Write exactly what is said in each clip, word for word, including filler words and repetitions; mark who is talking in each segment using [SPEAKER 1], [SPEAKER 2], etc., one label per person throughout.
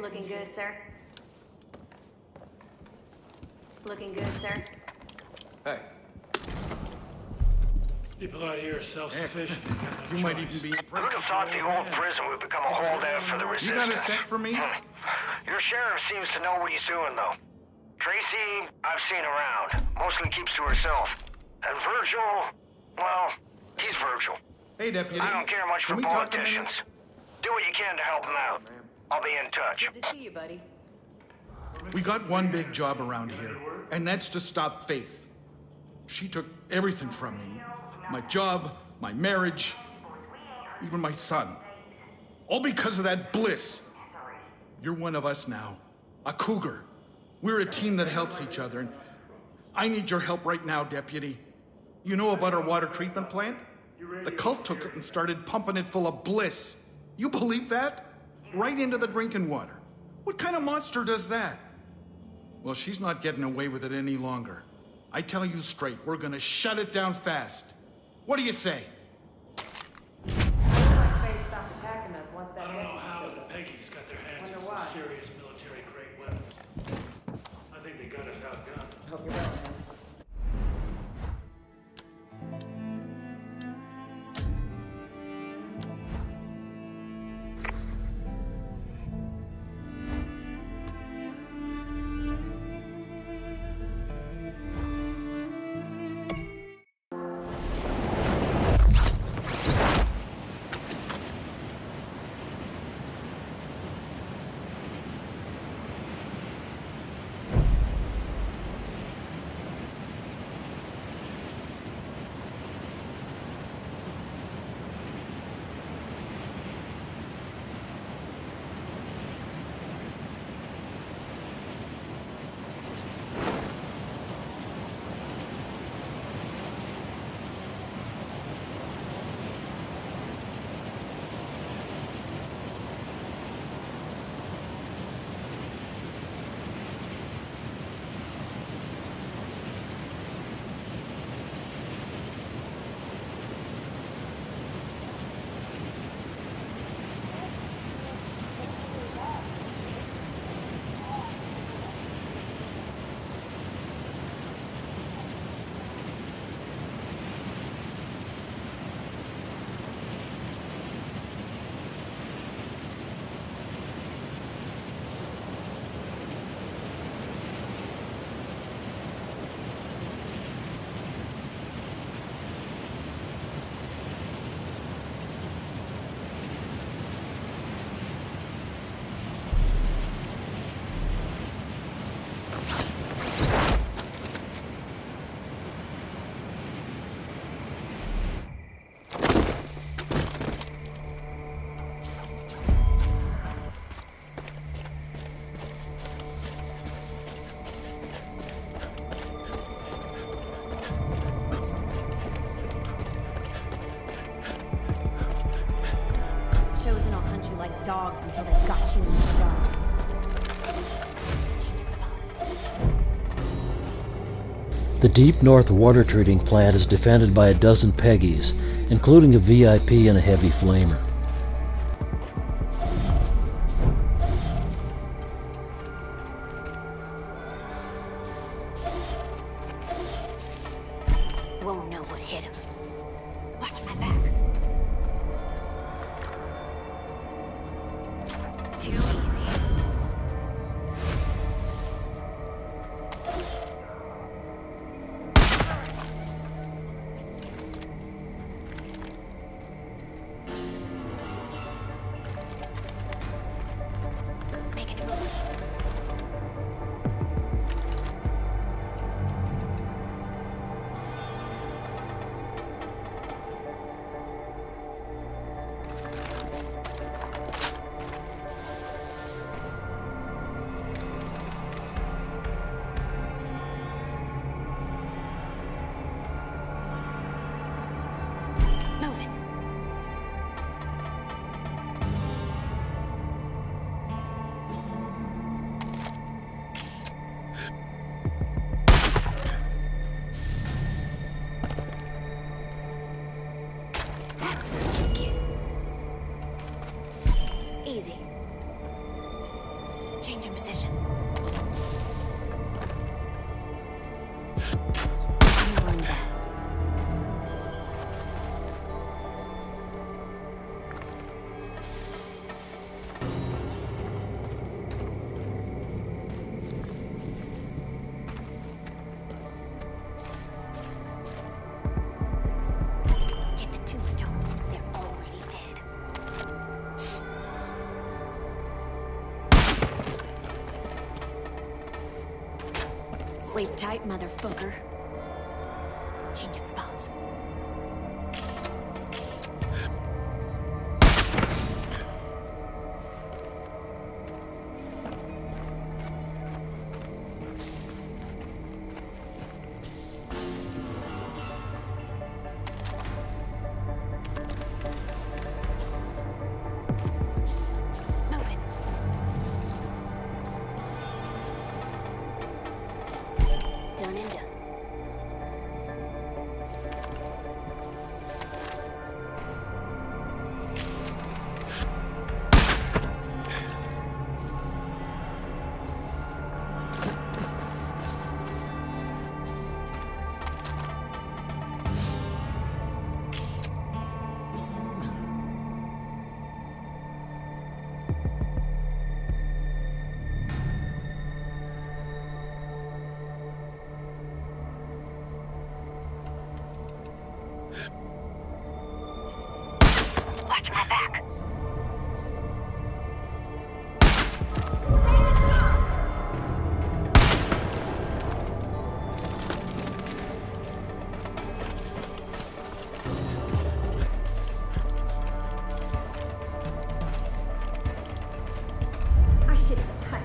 [SPEAKER 1] Looking good, sir. Looking good, sir.
[SPEAKER 2] Hey.
[SPEAKER 3] People out here are self-sufficient.
[SPEAKER 2] You might even be impressed.
[SPEAKER 4] Who'd have thought the old prison would become a holdout for the resistance?
[SPEAKER 2] You got a set for me?
[SPEAKER 4] Your sheriff seems to know what he's doing, though. Tracy, I've seen around. Mostly keeps to herself. And Virgil, well, he's Virgil.
[SPEAKER 2] Hey, Deputy.
[SPEAKER 4] I don't care much
[SPEAKER 2] Can
[SPEAKER 4] for
[SPEAKER 2] we talk a
[SPEAKER 4] politicians. Do what you can to help them out. I'll be in touch.
[SPEAKER 1] Good to see you, buddy.
[SPEAKER 2] We got one big job around here, and that's to stop Faith. She took everything from me. My job, my marriage, even my son. All because of that Bliss. You're one of us now. A cougar. We're a team that helps each other, and I need your help right now, Deputy. You know about our water treatment plant? The cult took it and started pumping it full of Bliss. You believe that? Right into the drinking water. What kind of monster does that? Well, she's not getting away with it any longer. I tell you straight, we're gonna shut it down fast. What do you say?
[SPEAKER 3] I don't know how the Peggies got their hands on some serious military-grade weapons. I think they got us outgunned.
[SPEAKER 5] Hope you're right, man.
[SPEAKER 6] Dogs until they've got you in these jars.
[SPEAKER 7] The Deep North water treating plant is defended by a dozen Peggies, including a V I P and a heavy flamer.
[SPEAKER 6] Won't know what hit him. Watch my back. Too easy. Changing position. Run back. Get the tombstones. They're already dead. Sleep tight, motherfucker. Changing spots. Moving. Done and done. Watch my back.
[SPEAKER 1] Our shit is tight.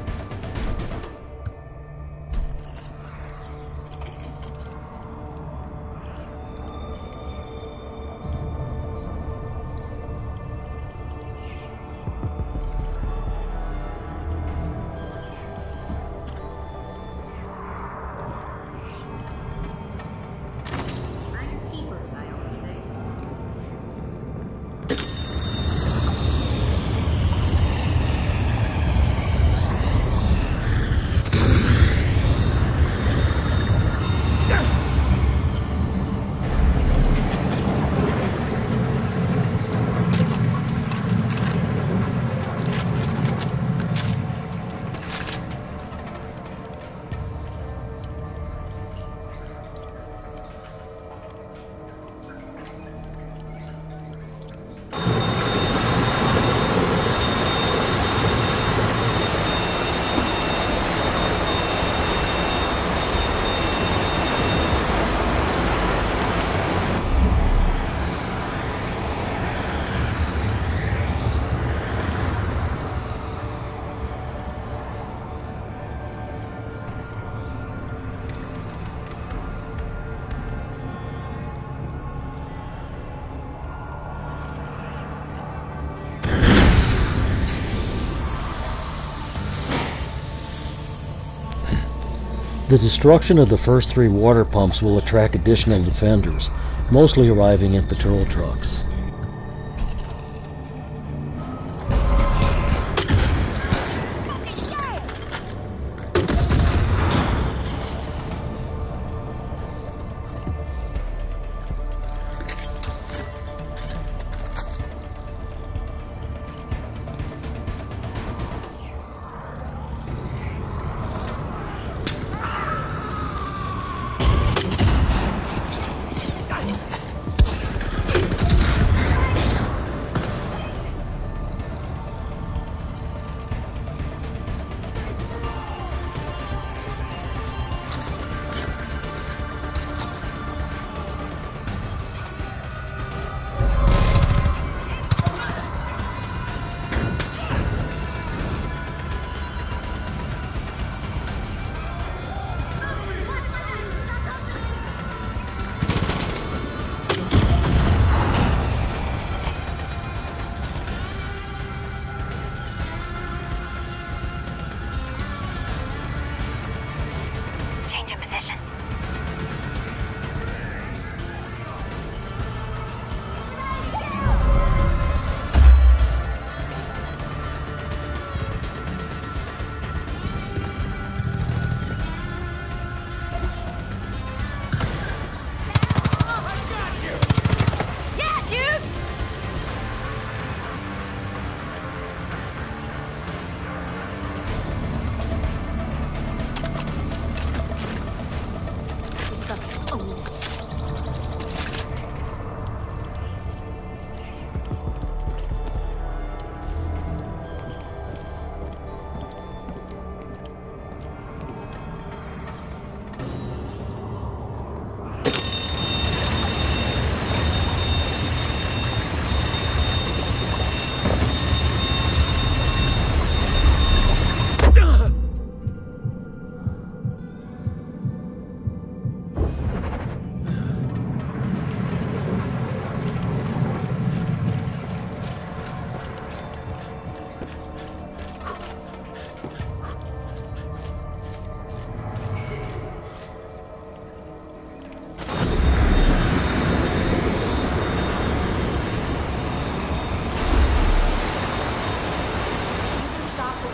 [SPEAKER 1] Finders keepers, I always say.
[SPEAKER 7] The destruction of the first three water pumps will attract additional defenders, mostly arriving in patrol trucks.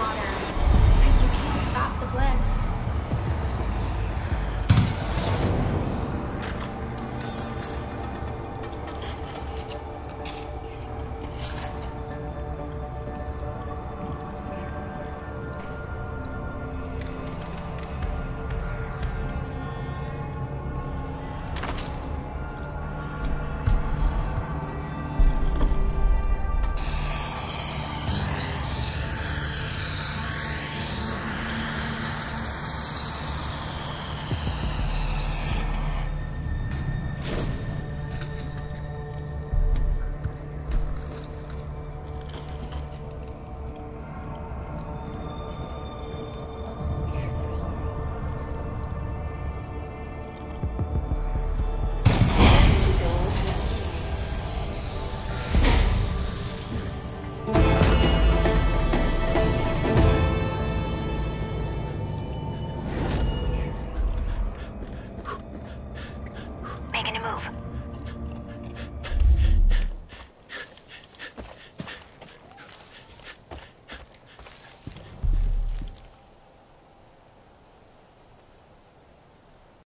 [SPEAKER 6] water. But you can't stop the Bliss.